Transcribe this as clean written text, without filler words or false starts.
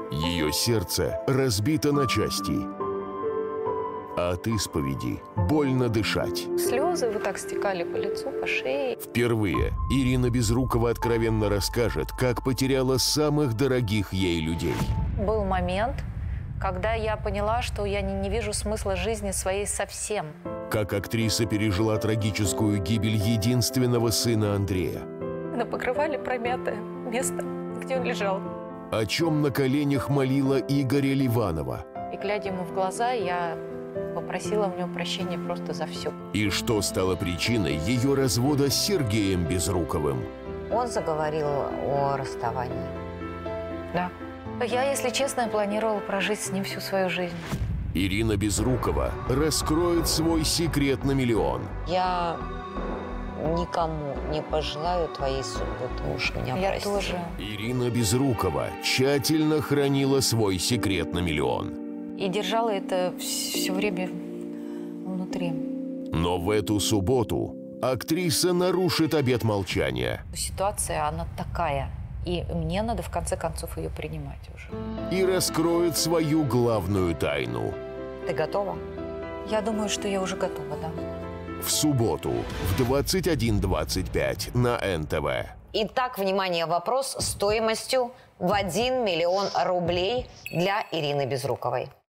Ее сердце разбито на части. От исповеди больно дышать. Слезы вот так стекали по лицу, по шее. Впервые Ирина Безрукова откровенно расскажет, как потеряла самых дорогих ей людей. Был момент, когда я поняла, что я не вижу смысла жизни своей совсем. Как актриса пережила трагическую гибель единственного сына Андрея. На покрывале промятое место, где он лежал. О чем на коленях молила Игоря Ливанова. И глядя ему в глаза, я попросила у него прощения просто за все. И что стало причиной ее развода с Сергеем Безруковым. Он заговорил о расставании. Да. Я, если честно, планировала прожить с ним всю свою жизнь. Ирина Безрукова раскроет свой секрет на миллион. Я никому не пожелаю твоей судьбы, ты уж меня Я прости. тоже. Ирина Безрукова тщательно хранила свой секрет на миллион. И держала это все время внутри. Но в эту субботу актриса нарушит обет молчания. Ситуация, она такая. И мне надо, в конце концов, ее принимать уже. И раскроет свою главную тайну. Ты готова? Я думаю, что я уже готова, да. В субботу в 21:25 на НТВ. Итак, внимание, вопрос стоимостью в 1 миллион рублей для Ирины Безруковой.